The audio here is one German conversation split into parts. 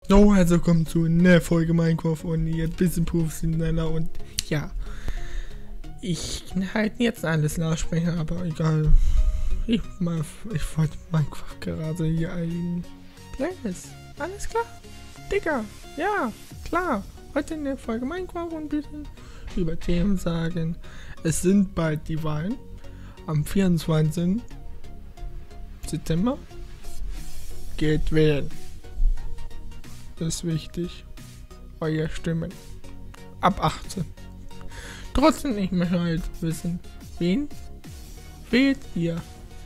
So, also kommt zu einer Folge Minecraft und jetzt ein bisschen professioneller und ja. Ich halt jetzt alles nachsprechen, aber egal. Ich wollte Minecraft gerade hier ein Playlist. Alles klar? Digga, ja, klar. Heute in der Folge Minecraft und ein bisschen über Themen sagen. Es sind bald die Wahlen. Am 24. September. Geht wählen. Das ist wichtig. Eure Stimmen. Ab 18. Trotzdem, ich möchte halt wissen, wen wählt ihr?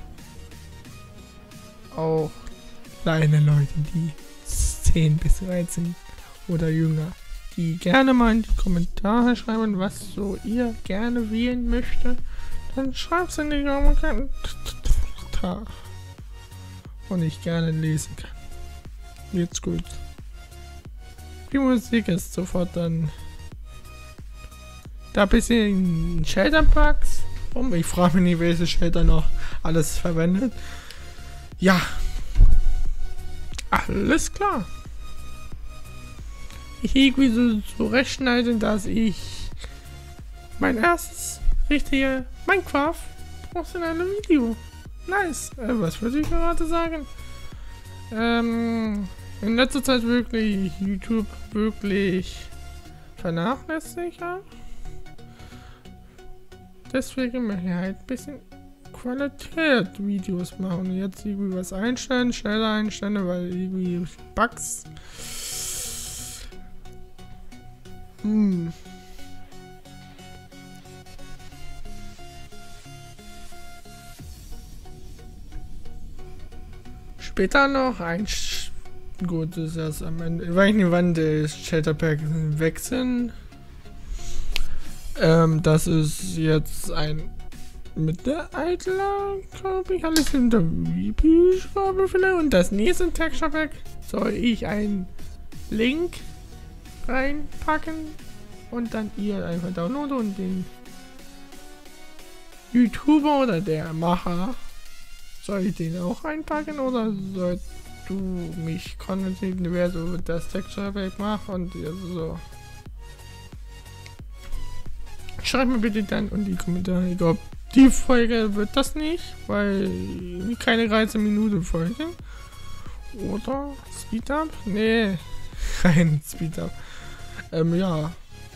Auch kleine Leute, die 10 bis 13 oder jünger, die gerne mal in die Kommentare schreiben, was so ihr gerne wählen möchte. Dann schreibt es in die Kommentare und ich gerne lesen kann. Jetzt gut. Die Musik ist sofort dann da ein bisschen Shelterpacks. Ich frage mich nicht, welche Shelter noch alles verwendet. Ja. Alles klar. Ich irgendwie so zurechtschneiden, dass ich mein erstes richtige Minecraft professionelle Video. Nice. Was würde ich gerade sagen? In letzter Zeit wirklich YouTube wirklich vernachlässigt habe. Deswegen möchte ich halt ein bisschen Qualität-Videos machen. Jetzt irgendwie was einstellen, schneller einstellen, weil irgendwie Bugs. Später noch ein gut, das ist erst am Ende. Ich weiß nicht, wann das Shelterpack wechseln. Das ist jetzt ein Mittelalter, glaube ich. Alles in der Beschreibung vielleicht. Und das nächste Texture Pack soll ich einen Link reinpacken und dann ihr einfach downloaden und den YouTuber oder der Macher, soll ich den auch reinpacken oder sollst du mich kontaktieren, wer so das Texture Pack macht und so. Schreibt mir bitte dann in die Kommentare. Ich glaube, die Folge wird das nicht, weil keine 13 Minuten Folge. Oder Speedup? Nee, kein Speedup. Ja.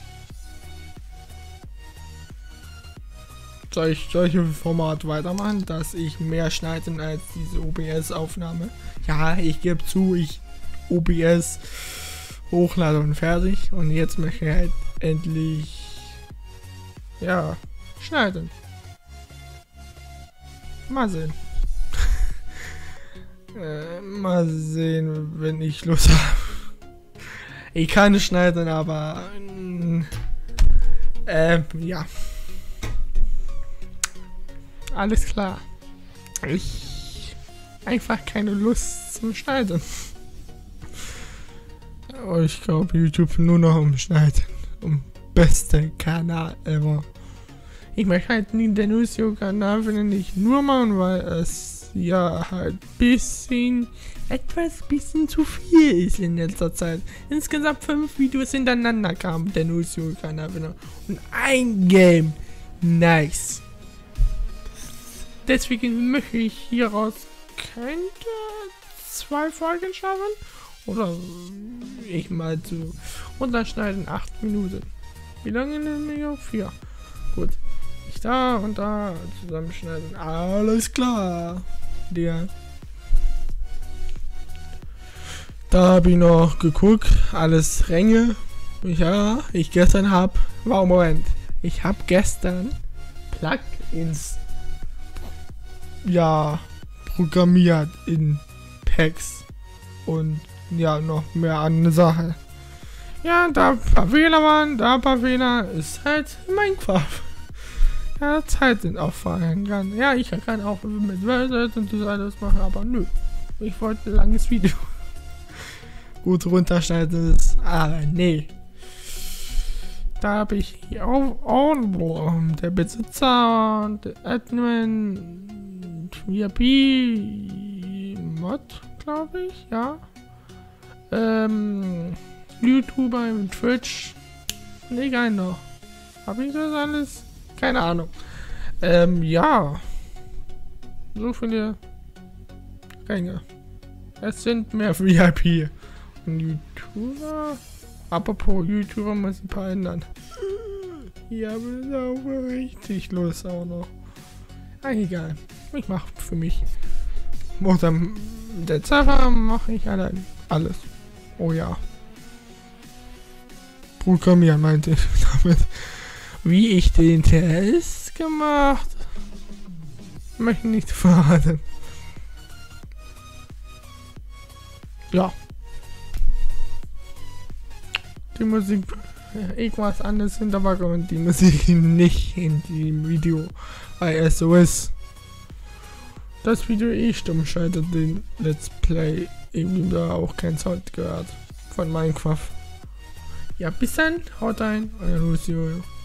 Soll ich solche Format weitermachen, dass ich mehr schneiden als diese OBS-Aufnahme? Ja, ich gebe zu, ich OBS hochlade und fertig. Und jetzt möchte ich halt endlich ja, schneiden. Mal sehen. Mal sehen, wenn ich Lust habe. Ich kann schneiden, aber ja. Alles klar. Ich einfach keine Lust zum Schneiden. Oh, ich glaube YouTube nur noch um Schneiden. Beste Kanal ever. Ich möchte halt nie den Nusio-Kanal nicht nur machen, weil es ja halt etwas bisschen zu viel ist in letzter Zeit. Insgesamt 5 Videos hintereinander kamen der Nusio-Kanal und ein Game. Nice. Deswegen möchte ich hieraus könnte 2 Folgen schaffen. Oder ich mal zu runterschneiden 8 Minuten. Wie lange nehmen wir? 4. Gut. Ich da und da zusammenschneiden. Alles klar. Der. Da habe ich noch geguckt. Alles Ränge. Ja, ich gestern habe. Wow, Moment. Ich habe gestern Plugins ja programmiert in Packs. Und ja, noch mehr andere Sache. Ja, da ein paar Fehler waren, da ein paar Fehler, ist halt Minecraft. Ja, Zeit sind auch verhängen. Ja, ich kann auch mit Welt und so alles machen, aber nö. Ich wollte ein langes Video. Gut runterschneiden ist, aber nee. Da habe ich auch der Besitzer und der Admin VIP Mod, glaube ich, ja. YouTuber und Twitch. Egal noch. Habe ich das alles? Keine Ahnung. Ja. So viele Ränge. Es sind mehr VIP. Und YouTuber. Apropos YouTuber, muss ich ein paar ändern. Hier haben wir auch richtig los auch noch. Egal. Ich mache für mich. Oder der Server mache ich allein. Alles. Oh ja. Programmieren meinte ich damit. Wie ich den Test gemacht. Möchte nicht verraten. Ja. Die Musik irgendwas anderes hintergrund und die Musik nicht in dem Video bei SOS. Das Video stumm schaltet den Let's Play irgendwie da auch kein Sound gehört von Minecraft. Ja, bis dann, haut rein, euer Lucio.